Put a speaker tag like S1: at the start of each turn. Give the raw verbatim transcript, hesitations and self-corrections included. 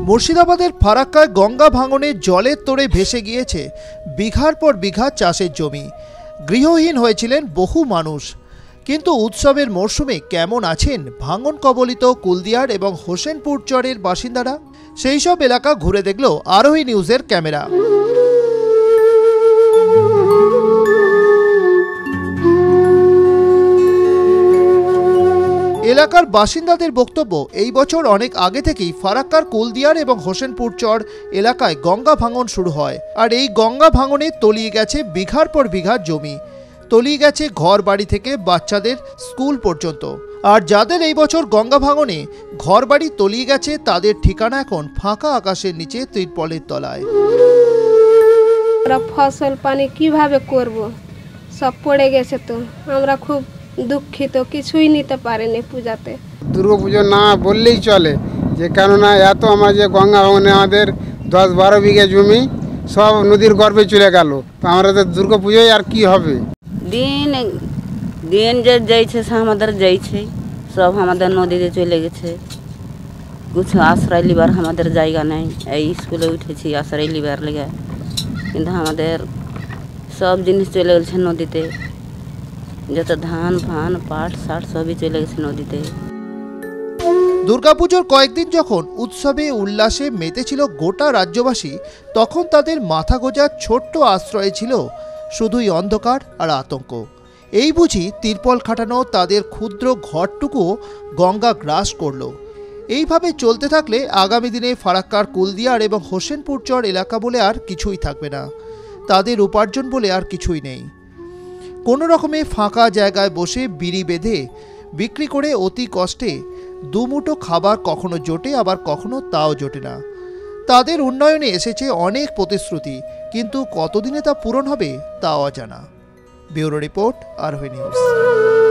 S1: মুর্শিদাবাদের ফারাক্কায় গঙ্গা ভাঙনে জলের তোড়ে ভেসে গিয়েছে বিঘার পর বিঘা চাষের জমি। গৃহহীন হয়েছিলেন বহু মানুষ। কিন্তু উৎসবের মরশুমে কেমন আছেন ভাঙন কবলিত কুলদিয়ার এবং হোসেনপুর চরের বাসিন্দারা? সেই সব এলাকা ঘুরে দেখল আরোহী নিউজের ক্যামেরা। এলাকার বাসিন্দাদের বক্তব্য, এই বছর অনেক আগে থেকেই ফারাক্কার কুলদিয়ার এবং হোসেনপুর চর এলাকায় গঙ্গা ভাঙন শুরু হয়। আর এই গঙ্গা ভাঙনে তলিয়ে গেছে বিঘার পর বিঘা জমি, তলিয়ে গেছে ঘর বাড়ি থেকে বাচ্চাদের স্কুল পর্যন্ত। আর যাদের এই বছর গঙ্গা ভাঙনে ঘর বাড়ি তলিয়ে গেছে তাদের ঠিকানা এখন ফাঁকা আকাশের নিচে তিরপলের তলায়।
S2: ফসল পানি কিভাবে করব, সব পড়ে গেছে। তো আমরা খুব দুঃখিত, কিছুই নিতে পারেনি পূজাতে।
S3: দুর্গা পুজো না বললেই চলে, যে কেননা এত আমার যে গঙ্গা ভাঙনে আমাদের দশ বারো বিঘা জমি সব নদীর গর্ভে চলে গেল। তো আমাদের দুর্গা পুজোয় আর কি হবে?
S4: দিন দিন যে যাইছে আমাদের যাইছে, সব আমাদের নদীতে চলে গেছে। কিছু আশ্রয় লিবার আমাদের জায়গা নেই। এই স্কুলে উঠেছি আশ্রয় লিবার লেগে, কিন্তু আমাদের সব জিনিস চলে গেছে নদীতে। যত ধান ফান পাট শাট সবই চলে গেছে নদীতে।
S1: দুর্গাপুজোর কয়েকদিন যখন উৎসবে উল্লাসে মেতেছিল গোটা রাজ্যবাসী, তখন তাদের মাথা গোঁজার ছোট্ট আশ্রয়ে ছিল শুধুই অন্ধকার আর আতঙ্ক। এই বুঝি তিরপল খাটানো তাদের ক্ষুদ্র ঘরটুকু গঙ্গা গ্রাস করল। এইভাবে চলতে থাকলে আগামী দিনে ফারাক্কার কুলদিয়ার এবং হোসেনপুর চর এলাকা বলে আর কিছুই থাকবে না। তাদের উপার্জন বলে আর কিছুই নেই। কোনো রকমে ফাঁকা জায়গায় বসে বিড়ি বেঁধে বিক্রি করে অতি কষ্টে দুমুঠো খাবার কখনো জোটে, আবার কখনো তাও জোটে না। তাদের উন্নয়নে এসেছে অনেক প্রতিশ্রুতি, কিন্তু কতদিনে তা পূরণ হবে তা অজানা। Bureau report, Arohi news.